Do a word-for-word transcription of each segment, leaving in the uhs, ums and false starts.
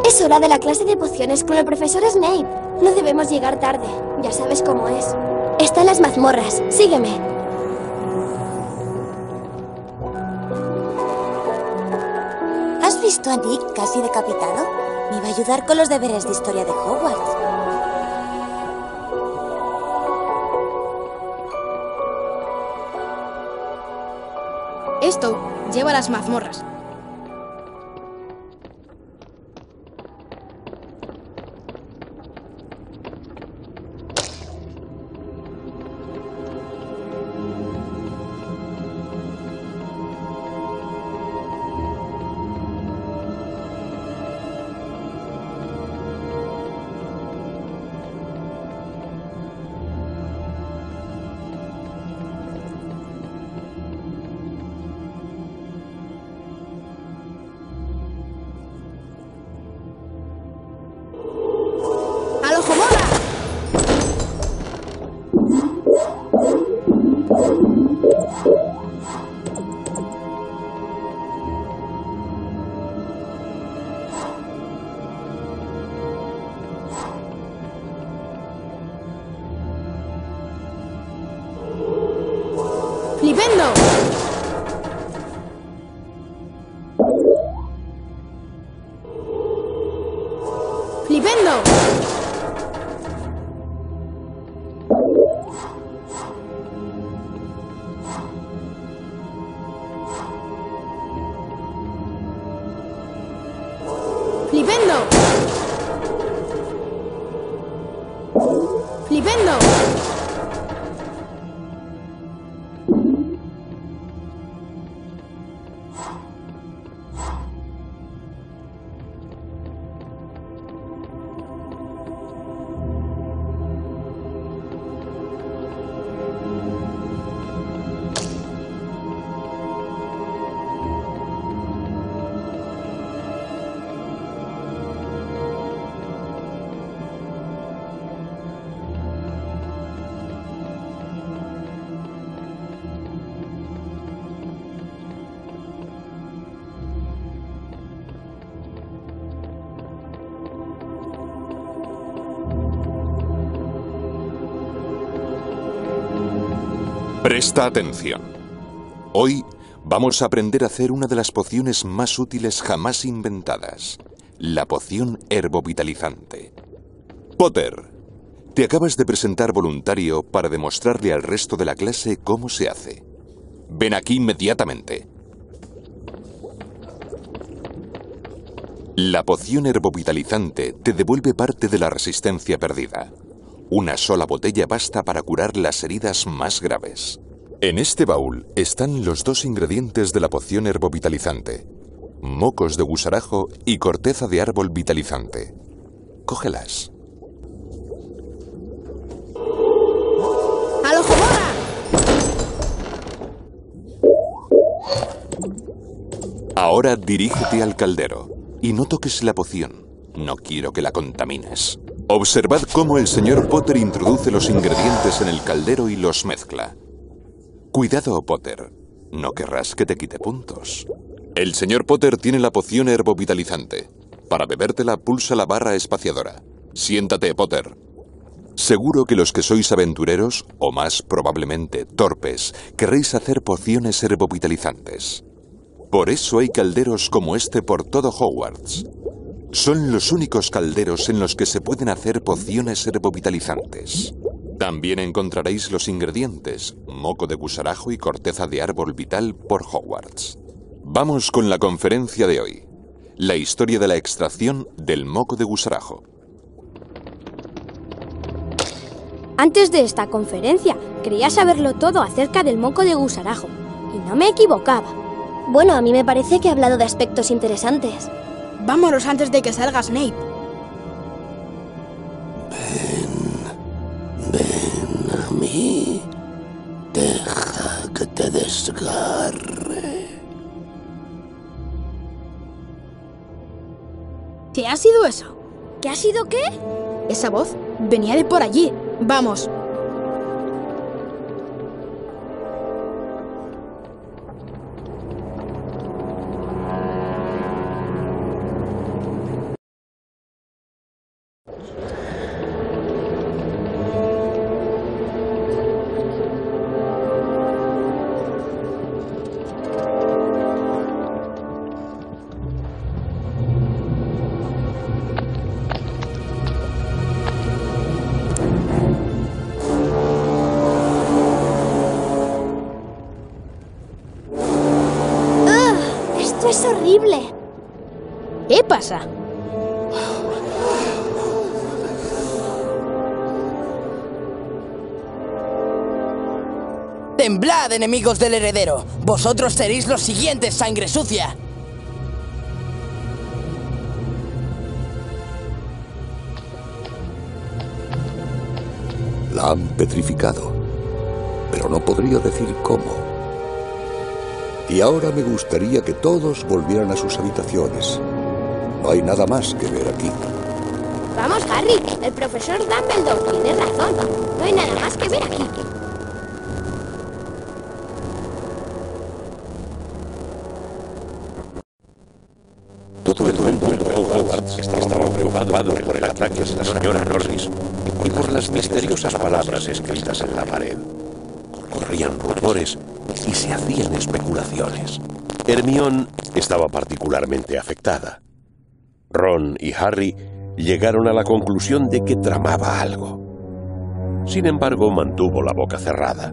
Es hora de la clase de pociones con el profesor Snape. No debemos llegar tarde. Ya sabes cómo es. Está en las mazmorras. Sígueme. ¿Has visto a Nick casi decapitado? Me iba a ayudar con los deberes de historia de Hogwarts. Esto lleva a las mazmorras. ¡Flipendo! ¡Flipendo! ¡Flipendo! ¡Flipendo! Presta atención. Hoy vamos a aprender a hacer una de las pociones más útiles jamás inventadas, la poción herbovitalizante. Potter, te acabas de presentar voluntario para demostrarle al resto de la clase cómo se hace. Ven aquí inmediatamente. La poción herbovitalizante te devuelve parte de la resistencia perdida. Una sola botella basta para curar las heridas más graves. En este baúl están los dos ingredientes de la poción herbovitalizante: mocos de gusarajo y corteza de árbol vitalizante. Cógelas. ¡Al ojo bola! Ahora dirígete al caldero y no toques la poción. No quiero que la contamines. Observad cómo el señor Potter introduce los ingredientes en el caldero y los mezcla. Cuidado, Potter. No querrás que te quite puntos. El señor Potter tiene la poción herbovitalizante. Para bebértela, pulsa la barra espaciadora. Siéntate, Potter. Seguro que los que sois aventureros, o más probablemente torpes, querréis hacer pociones herbovitalizantes. Por eso hay calderos como este por todo Hogwarts. Son los únicos calderos en los que se pueden hacer pociones herbovitalizantes. También encontraréis los ingredientes, moco de gusarajo y corteza de árbol vital por Hogwarts. Vamos con la conferencia de hoy. La historia de la extracción del moco de gusarajo. Antes de esta conferencia, creía saberlo todo acerca del moco de gusarajo. Y no me equivocaba. Bueno, a mí me parece que ha hablado de aspectos interesantes. Vámonos antes de que salga Snape. Ven, ven a mí. Deja que te desgarre. ¿Qué ha sido eso? ¿Qué ha sido qué? Esa voz venía de por allí. Vamos. ¿Qué pasa? ¡Temblad, enemigos del heredero! ¡Vosotros seréis los siguientes, sangre sucia! La han petrificado, pero no podría decir cómo. Y ahora me gustaría que todos volvieran a sus habitaciones. No hay nada más que ver aquí. Vamos, Harry. El profesor Dumbledore tiene razón. No hay nada más que ver aquí. Todo el mundo en Hogwarts estaba preocupado por el ataque de la señora Norris y por las misteriosas palabras escritas en la pared. Corrían rumores y se hacían especulaciones. Hermione estaba particularmente afectada. Ron y Harry llegaron a la conclusión de que tramaba algo. Sin embargo, mantuvo la boca cerrada.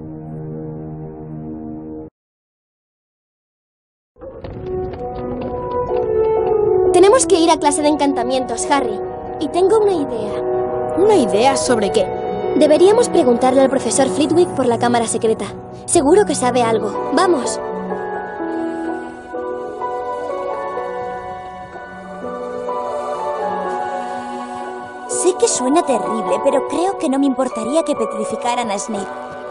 Tenemos que ir a clase de encantamientos, Harry. Y tengo una idea. ¿Una idea sobre qué? Deberíamos preguntarle al profesor Flitwick por la cámara secreta. Seguro que sabe algo. ¡Vamos! Sé que suena terrible, pero creo que no me importaría que petrificaran a Snape.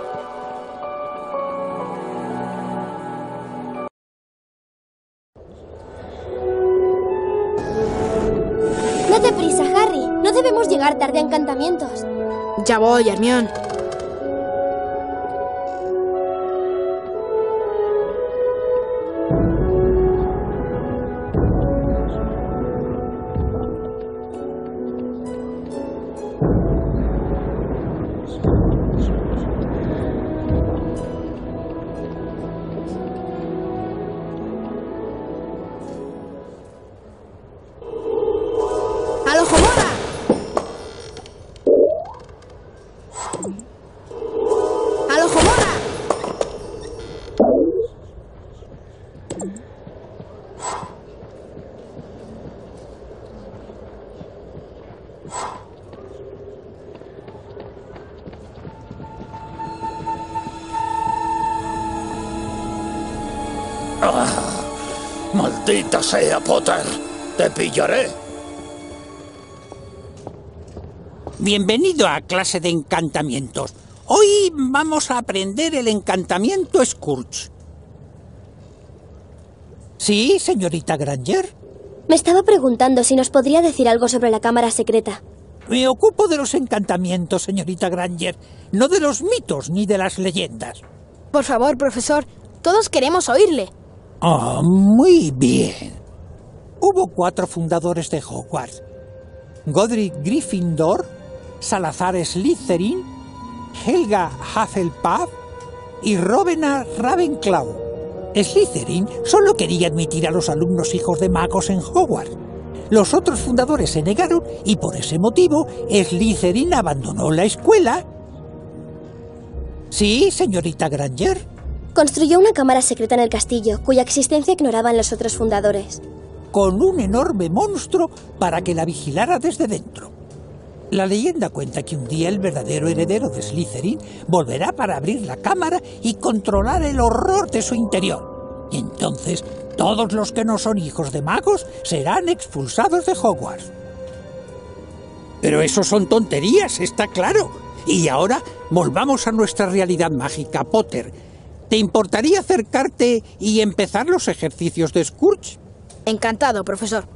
Date prisa, Harry. No debemos llegar tarde a encantamientos. Ya voy, Hermione. ¡Al ojo mora! ¡Al ojo mora! ¡Ah! ¡Maldita sea, Potter! ¡Te pillaré! Bienvenido a clase de encantamientos. Hoy vamos a aprender el encantamiento Scourge. ¿Sí, señorita Granger? Me estaba preguntando si nos podría decir algo sobre la cámara secreta. Me ocupo de los encantamientos, señorita Granger, no de los mitos ni de las leyendas. Por favor, profesor, todos queremos oírle. Oh, muy bien. Hubo cuatro fundadores de Hogwarts. Godric Gryffindor, Salazar Slytherin, Helga Hufflepuff y Rowena Ravenclaw. Slytherin solo quería admitir a los alumnos hijos de magos en Hogwarts. Los otros fundadores se negaron y por ese motivo Slytherin abandonó la escuela. ¿Sí, señorita Granger? Construyó una cámara secreta en el castillo, cuya existencia ignoraban los otros fundadores. Con un enorme monstruo para que la vigilara desde dentro. La leyenda cuenta que un día el verdadero heredero de Slytherin volverá para abrir la cámara y controlar el horror de su interior. Y entonces todos los que no son hijos de magos serán expulsados de Hogwarts. Pero eso son tonterías, está claro. Y ahora volvamos a nuestra realidad mágica, Potter. ¿Te importaría acercarte y empezar los ejercicios de Scourge? Encantado, profesor.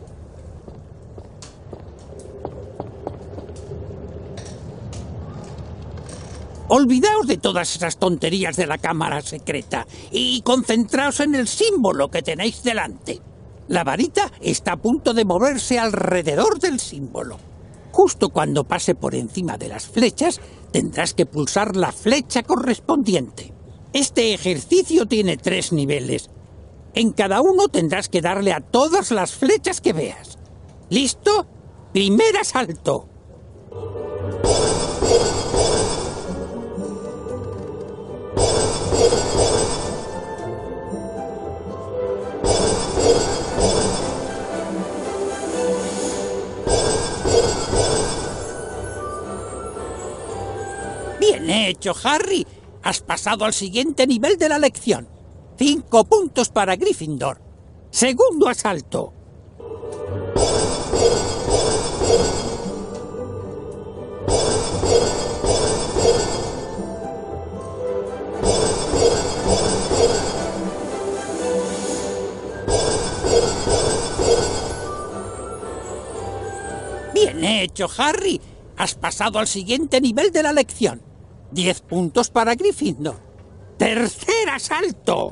Olvidaos de todas esas tonterías de la cámara secreta y concentraos en el símbolo que tenéis delante. La varita está a punto de moverse alrededor del símbolo. Justo cuando pase por encima de las flechas, tendrás que pulsar la flecha correspondiente. Este ejercicio tiene tres niveles. En cada uno tendrás que darle a todas las flechas que veas. ¿Listo? Primer asalto. hecho, Harry. Has pasado al siguiente nivel de la lección. Cinco puntos para Gryffindor. Segundo asalto. Bien hecho, Harry. Has pasado al siguiente nivel de la lección. Diez puntos para Gryffindor. Tercer asalto.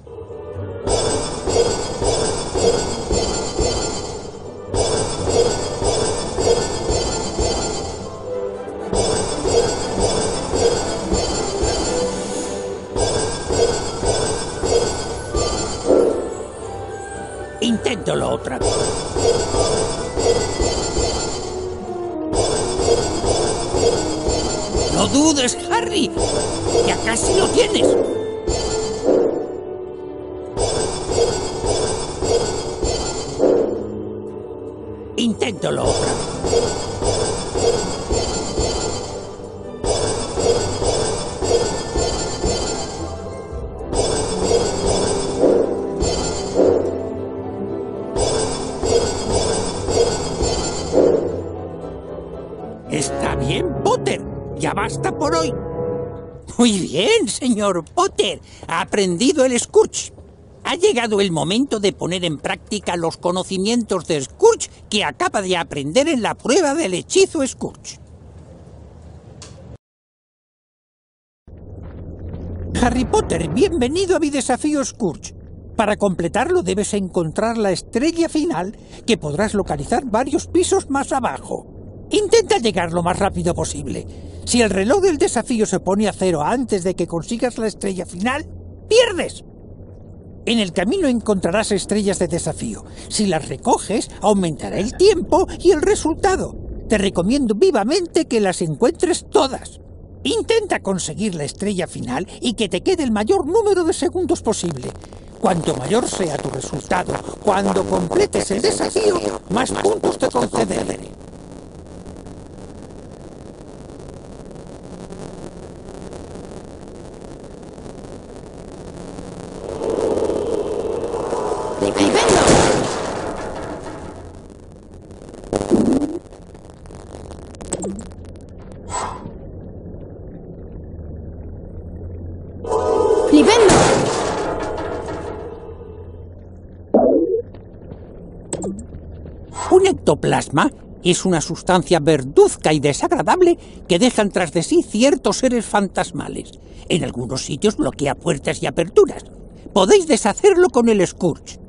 Inténtalo otra vez. No dudes, Harry. Ya casi lo tienes. Inténtalo otra vez. Está bien, Potter. Ya basta por hoy. Muy bien, señor Potter. Ha aprendido el Scourge. Ha llegado el momento de poner en práctica los conocimientos de Scourge que acaba de aprender en la prueba del hechizo Scourge. Harry Potter, bienvenido a mi desafío Scourge. Para completarlo debes encontrar la estrella final, que podrás localizar varios pisos más abajo. Intenta llegar lo más rápido posible. Si el reloj del desafío se pone a cero antes de que consigas la estrella final, ¡pierdes! En el camino encontrarás estrellas de desafío. Si las recoges, aumentará el tiempo y el resultado. Te recomiendo vivamente que las encuentres todas. Intenta conseguir la estrella final y que te quede el mayor número de segundos posible. Cuanto mayor sea tu resultado, cuando completes el desafío, más puntos te concederé. ¡Flipendo! Un ectoplasma es una sustancia verduzca y desagradable que dejan tras de sí ciertos seres fantasmales. En algunos sitios bloquea puertas y aperturas. Podéis deshacerlo con el Scourge.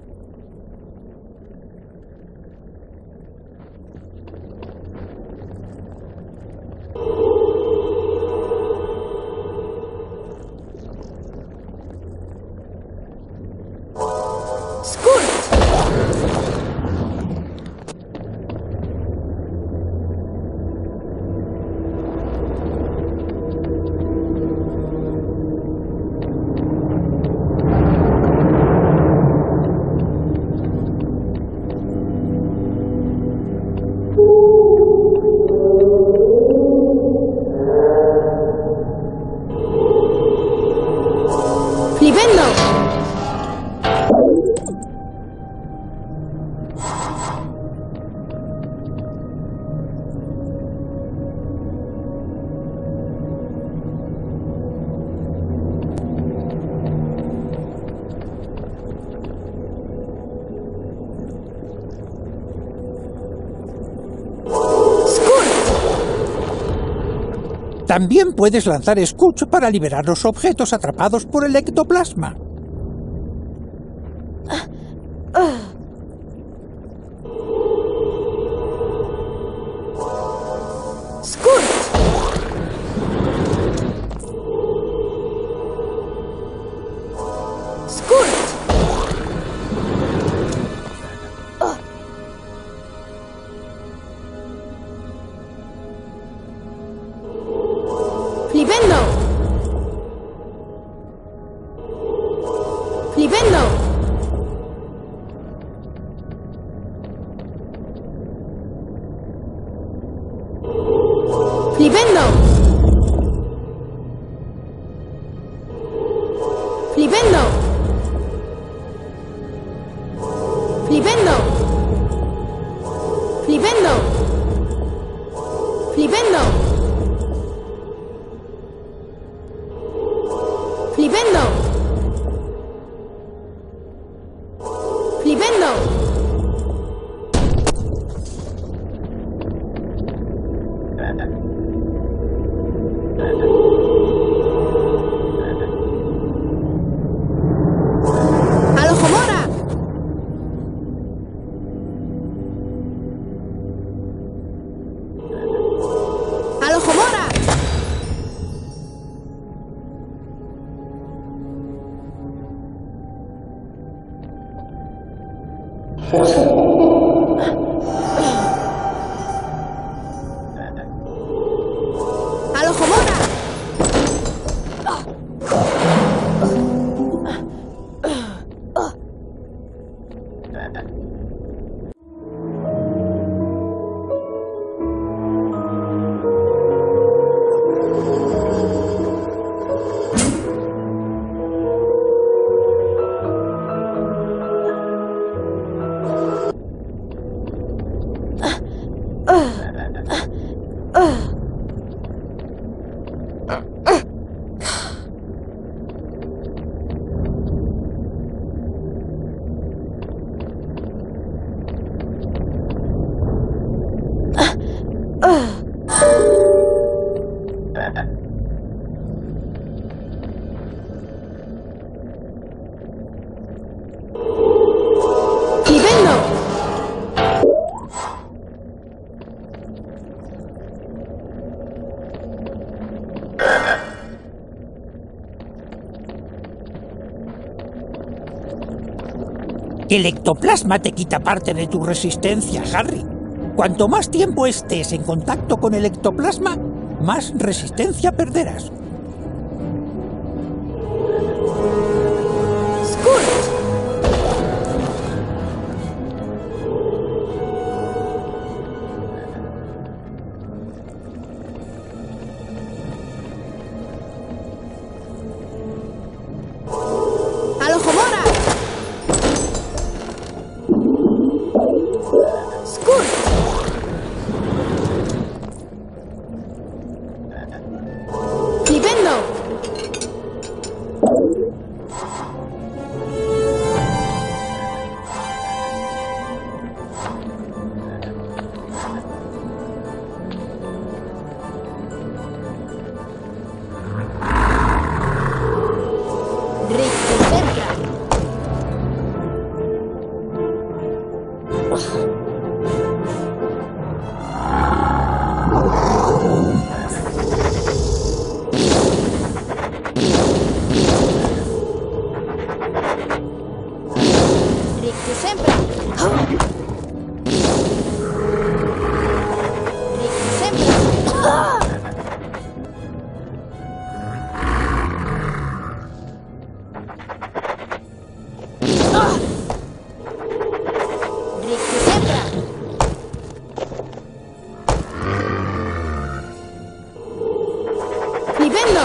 También puedes lanzar Scourge para liberar los objetos atrapados por el ectoplasma. ¡Flipendo! ¡Flipendo! ¡Flipendo! ¡Flipendo! ¡Flipendo! ¡Flipendo! ¡Flipendo! ¡Al ojo mora! ¡Al ojo mora! ¡Al ojo mora! ¡Flipendo! El ectoplasma te quita parte de tu resistencia, Harry. Cuanto más tiempo estés en contacto con el ectoplasma, más resistencia perderás. ¡Al ojo mora! ¡Scoot! ¡Flipendo! ¡Rictusempra! ¡Rictusempra! ¡Rictusempra! ¡Rictusempra! ¡Flipendo!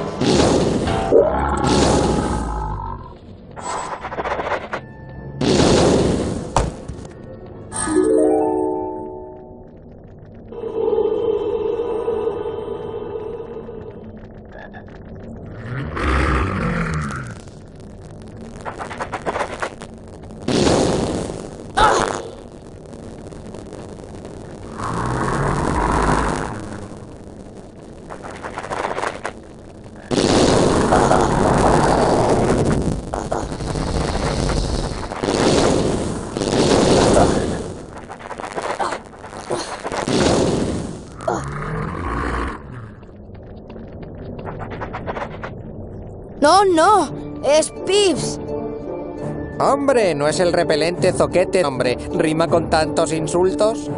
¡No, no! ¡Es Pips! Hombre, ¿no es el repelente zoquete, hombre? ¿Rima con tantos insultos?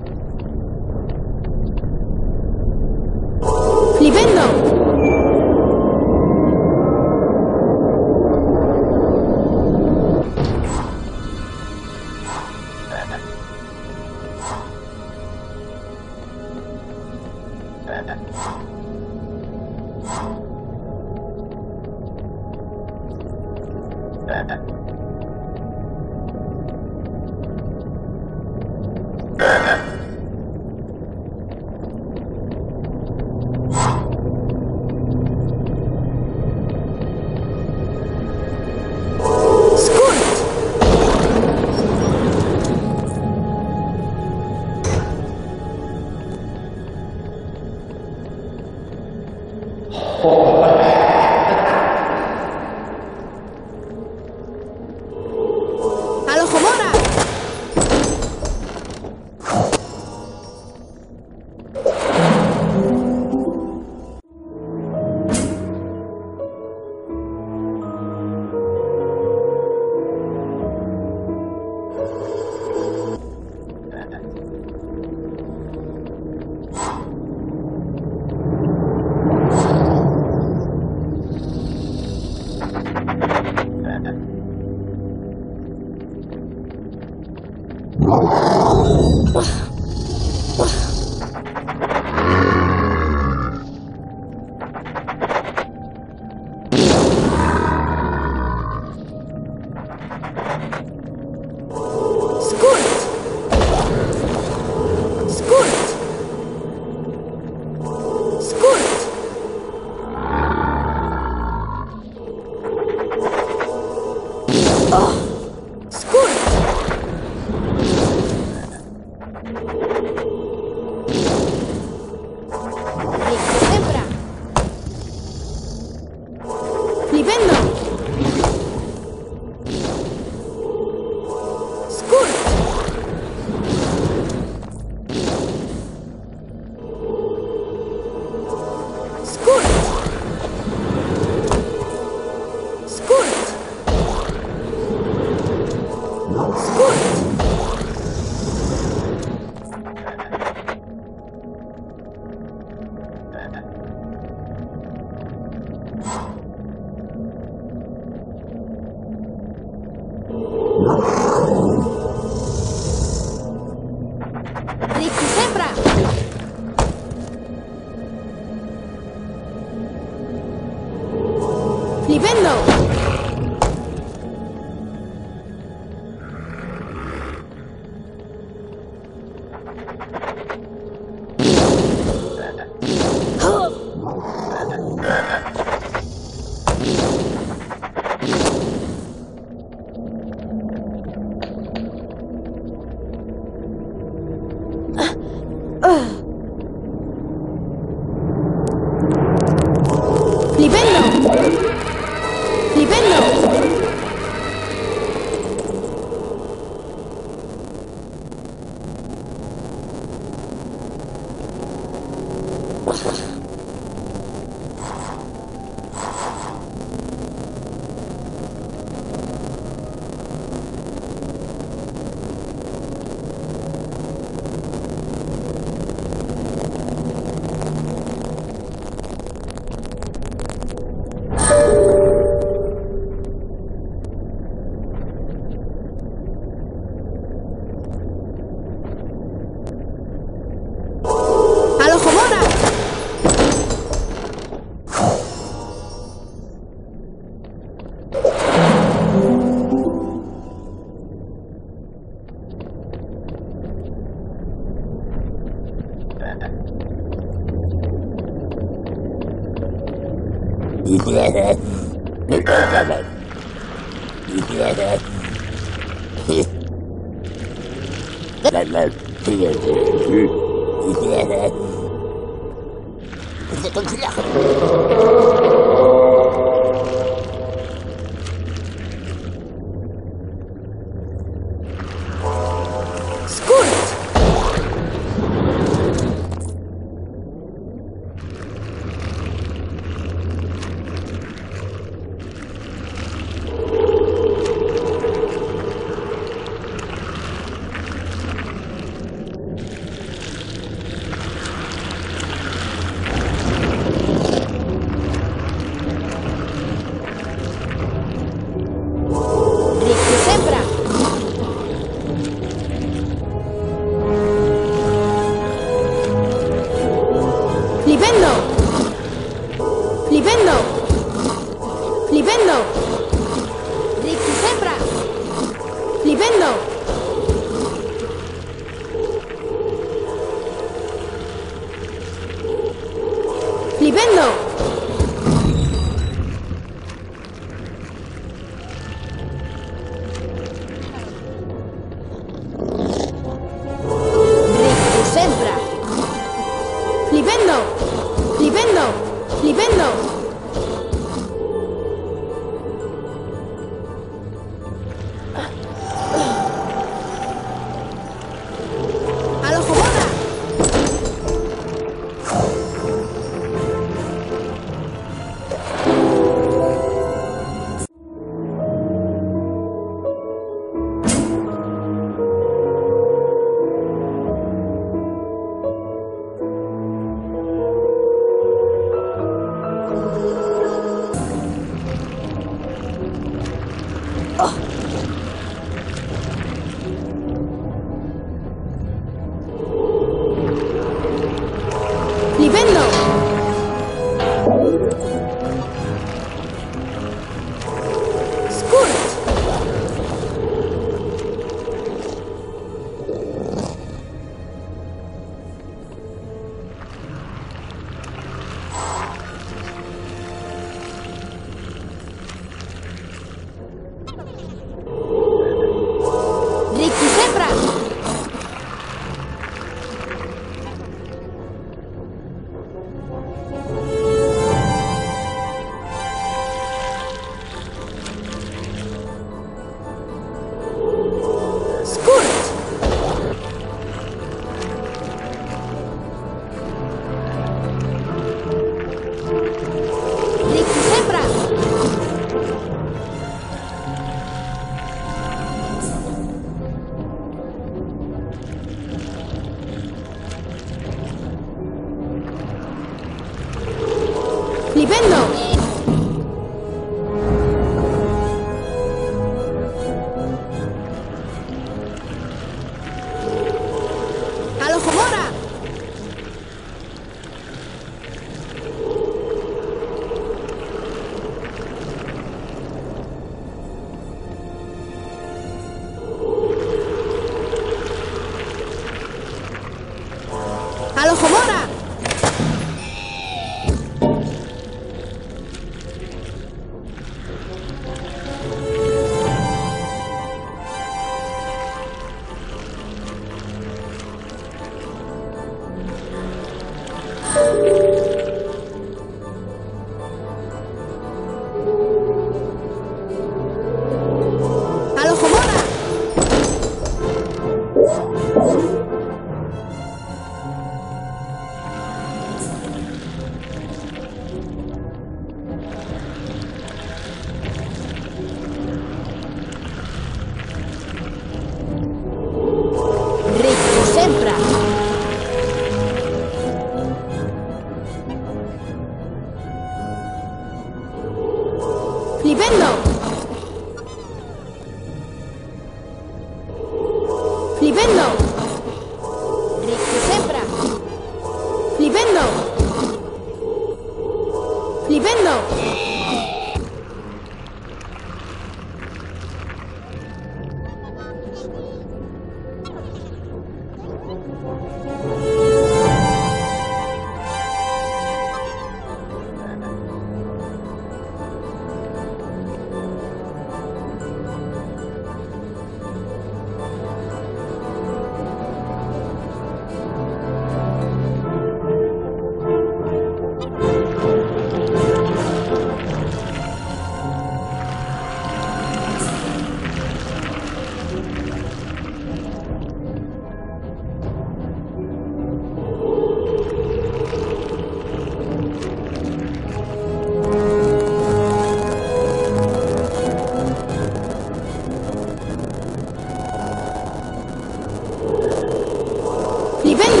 ¡Flipendo!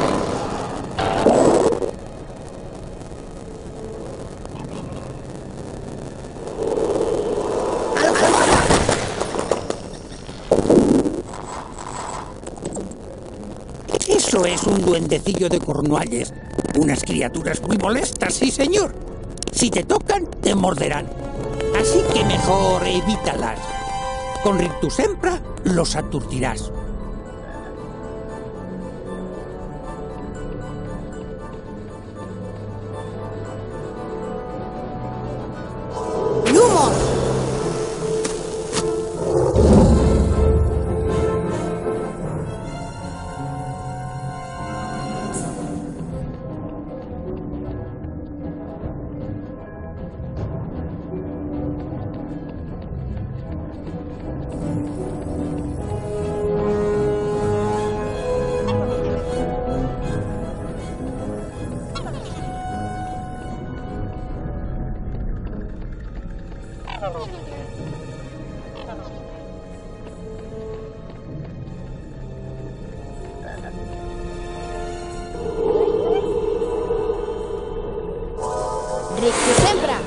Eso es un duendecillo de Cornualles. Unas criaturas muy molestas, sí señor. Si te tocan, te morderán. Así que mejor evítalas. Con Rictus Sempra los aturdirás. ¡Lumos! Rictus Sempra.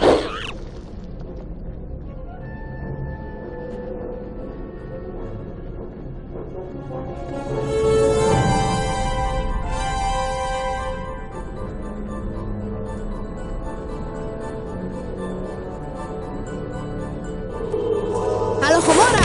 ¡Al ojo mora!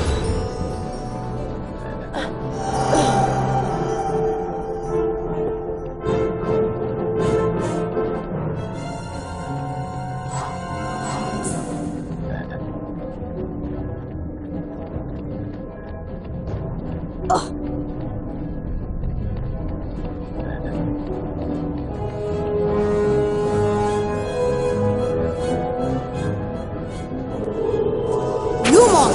¡Lumos!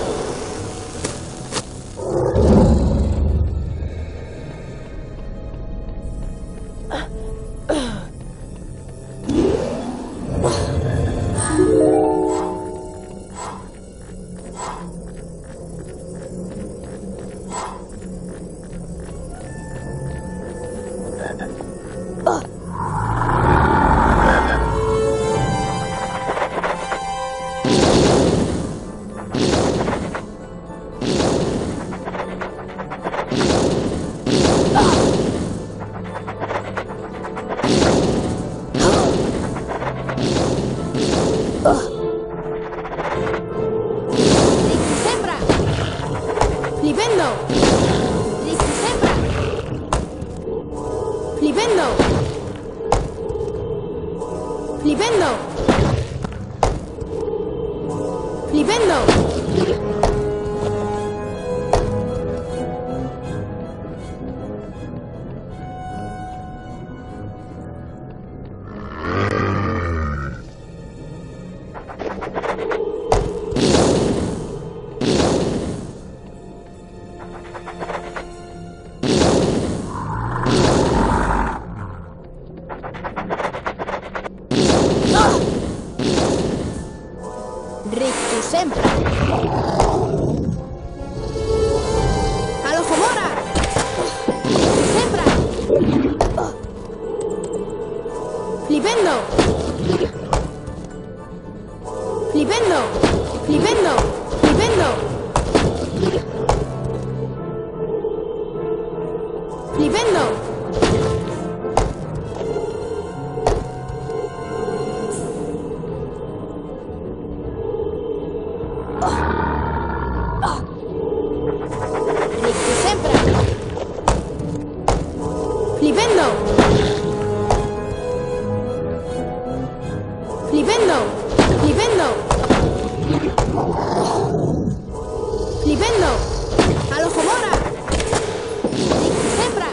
Rictus Sempra. ¡Flipendo! Rictus Sempra. ¡Flipendo! ¡Flipendo! ¡Flipendo! Rictus Sempra. ¡Al ojo mora! Rictus Sempra. ¡Flipendo! ¡Flipendo! ¡Flipendo! ¡Flipendo! ¡Flipendo! Rictus Sempra. ¡Flipendo! ¡Flipendo! ¡Flipendo! ¡Flipendo! ¡Al ojo mora! Rictus Sempra.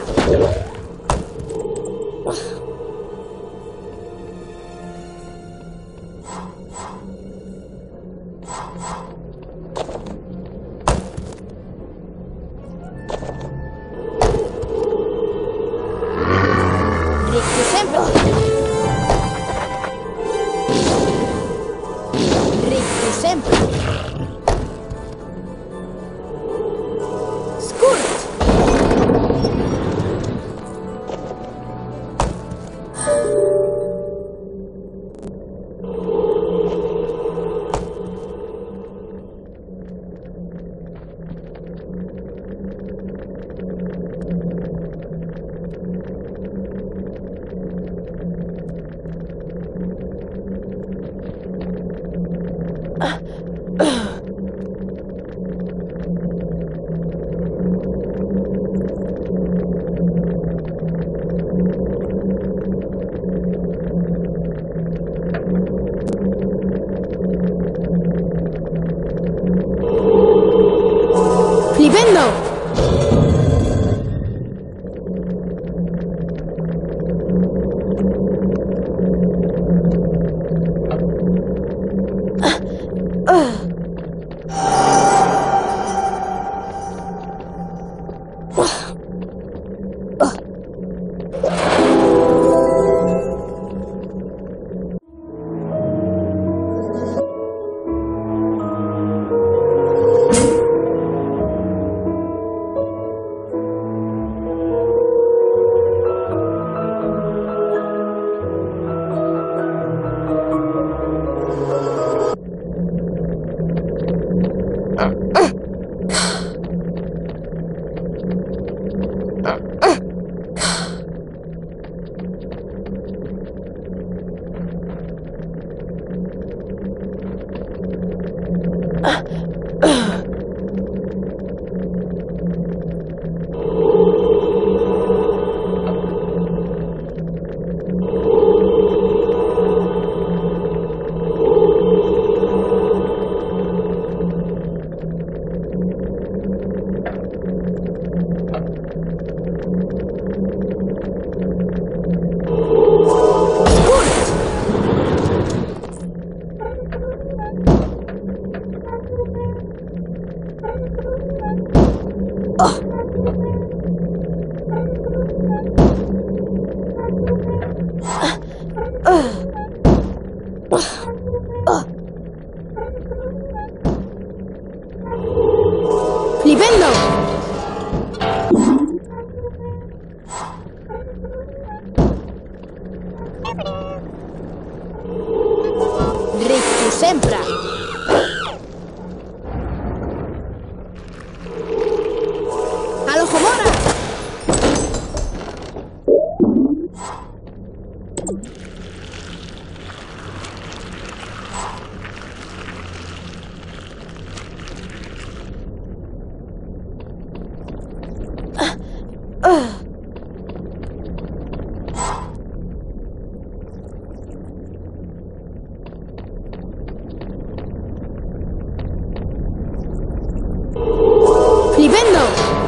¡Flipendo! Rictus Sempra. ¡Alojomora! ¡Flipendo!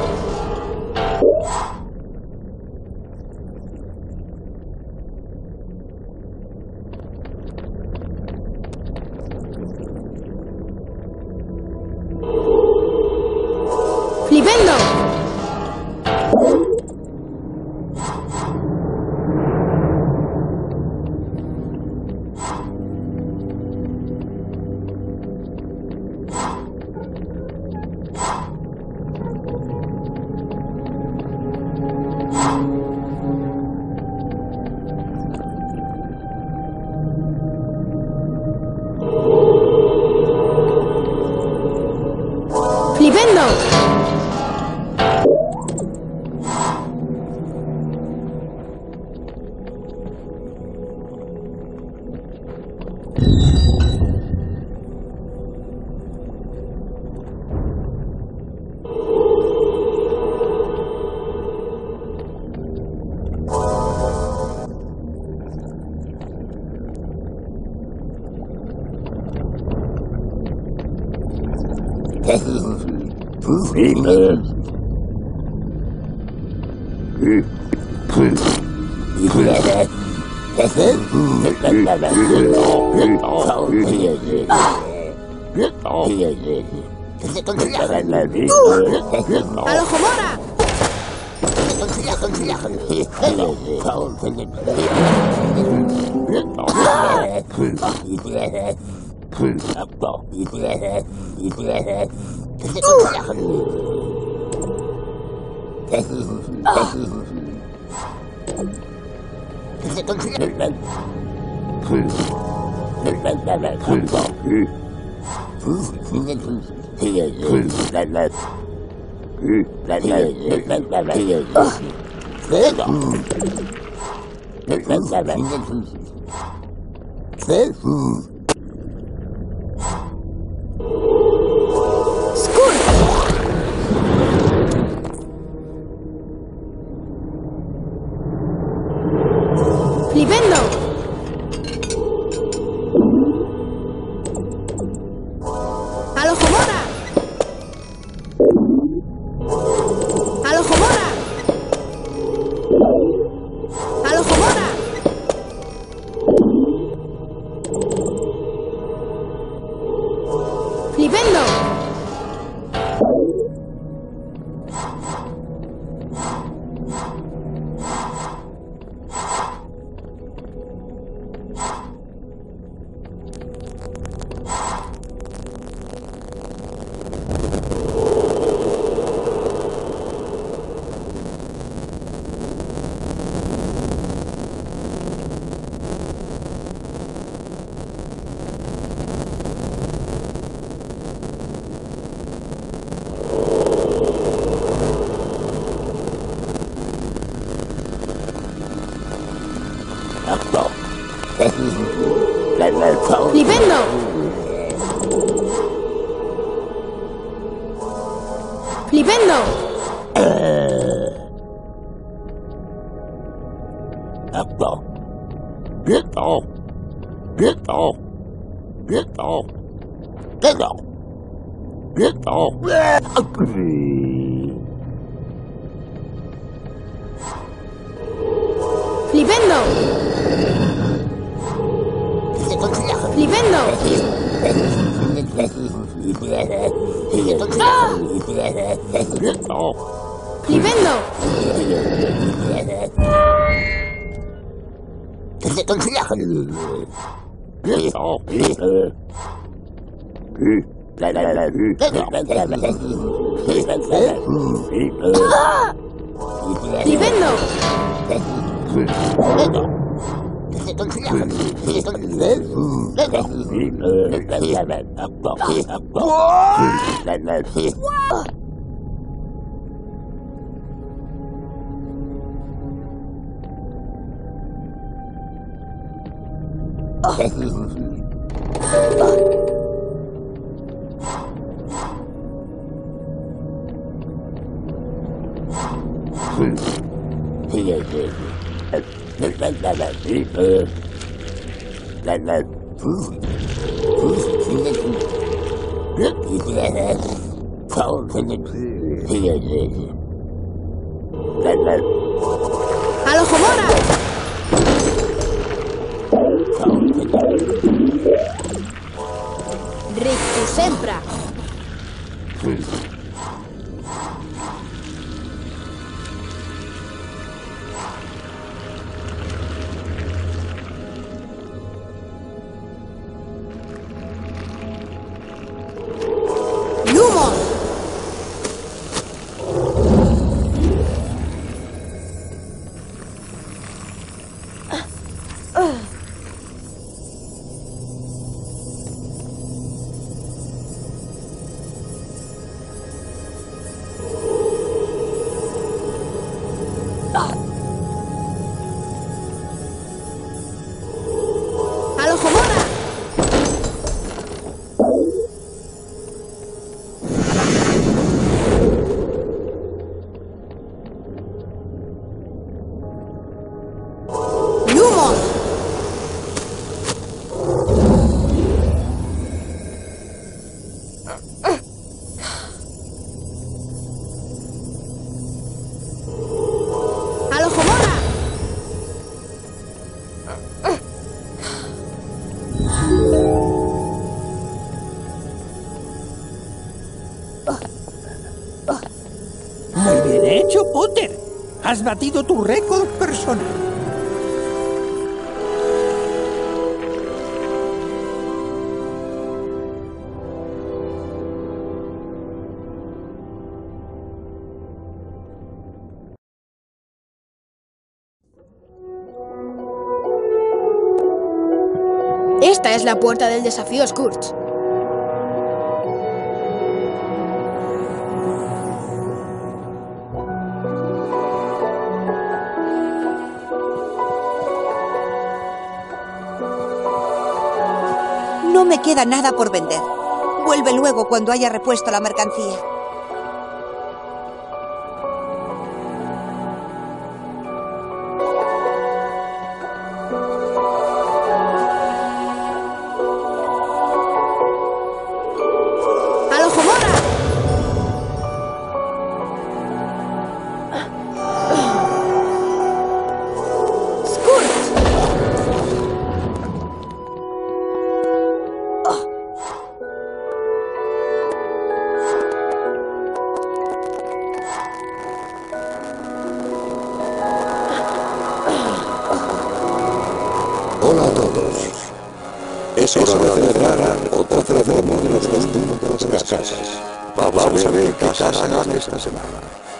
¡Flipendo! ¡Flipendo! ¡Alojomora! ¡Flipendo! ¡Alojomora! ¡Alojomora! ¡Alojomora! ¡Flipendo! ¡Flipendo! ¡Flipendo! ¡Flipendo! ¡Flipendo! ¡Ah! ¡Flipendo! ¡Ah! ¡Flipendo! ¡Al ojo mora! Rictus sempra. Muy bien hecho, Potter. Has batido tu récord personal. Esta es la puerta del desafío Scourge. No me queda nada por vender. Vuelve luego cuando haya repuesto la mercancía. Hola a todos. Es hora de celebrar otra ceremonia de los costumbres de las casas. Vamos a ver qué casa ganan esta semana.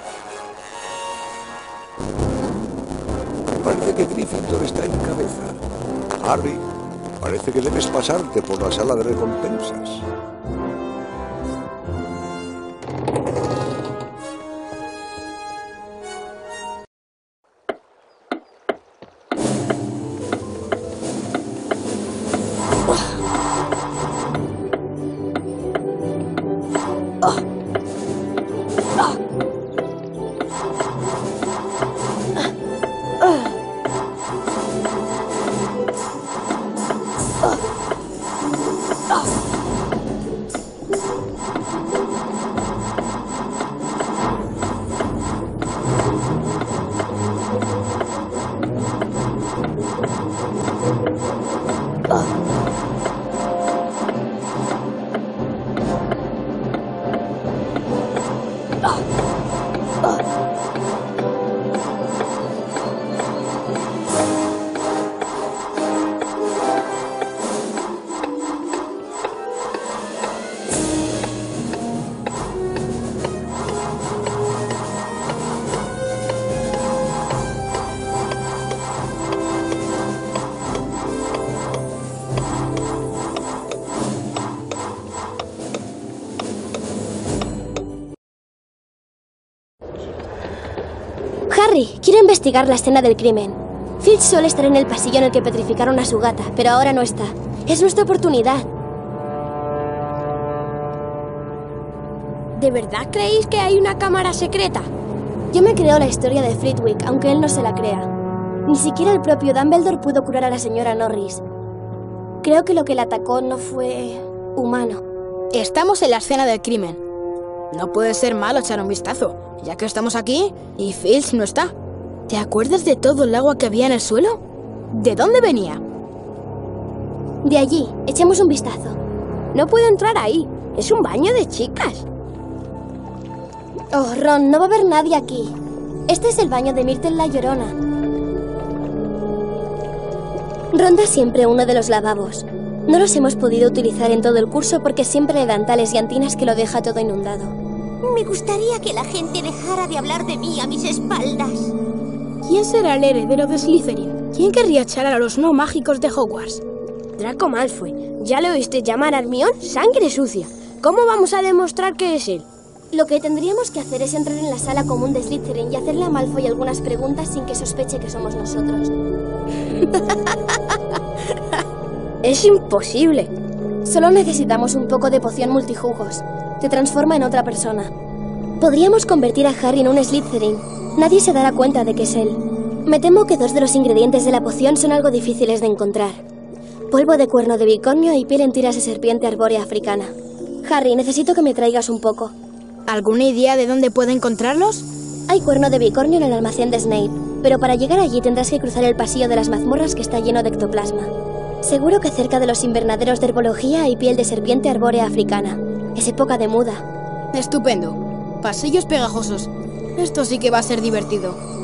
Parece que Gryffindor está en cabeza. Harry, parece que debes pasarte por la sala de recompensas. Harry, quiero investigar la escena del crimen. Filch suele estar en el pasillo en el que petrificaron a su gata, pero ahora no está. Es nuestra oportunidad. ¿De verdad creéis que hay una cámara secreta? Yo me creo la historia de Flitwick, aunque él no se la crea. Ni siquiera el propio Dumbledore pudo curar a la señora Norris. Creo que lo que la atacó no fue humano. Estamos en la escena del crimen. No puede ser malo echar un vistazo, ya que estamos aquí y Filch no está. ¿Te acuerdas de todo el agua que había en el suelo? ¿De dónde venía? De allí, echemos un vistazo. No puedo entrar ahí, es un baño de chicas. Oh, Ron, no va a haber nadie aquí. Este es el baño de Myrtle la Llorona. Ronda siempre uno de los lavabos. No los hemos podido utilizar en todo el curso porque siempre le dan tales llantinas que lo deja todo inundado. Me gustaría que la gente dejara de hablar de mí a mis espaldas. ¿Quién será el heredero de Slytherin? ¿Quién querría echar a los no mágicos de Hogwarts? Draco Malfoy. ¿Ya le oíste llamar a Hermione sangre sucia? ¿Cómo vamos a demostrar que es él? Lo que tendríamos que hacer es entrar en la sala común de Slytherin y hacerle a Malfoy algunas preguntas sin que sospeche que somos nosotros. Es imposible. Solo necesitamos un poco de poción multijugos. Te transforma en otra persona. Podríamos convertir a Harry en un Slytherin. Nadie se dará cuenta de que es él. Me temo que dos de los ingredientes de la poción son algo difíciles de encontrar. Polvo de cuerno de bicornio y piel en tiras de serpiente arbórea africana. Harry, necesito que me traigas un poco. ¿Alguna idea de dónde puedo encontrarlos? Hay cuerno de bicornio en el almacén de Snape, pero para llegar allí tendrás que cruzar el pasillo de las mazmorras que está lleno de ectoplasma. Seguro que cerca de los invernaderos de herbología hay piel de serpiente arbórea africana. Es época de muda. Estupendo. Pasillos pegajosos. Esto sí que va a ser divertido.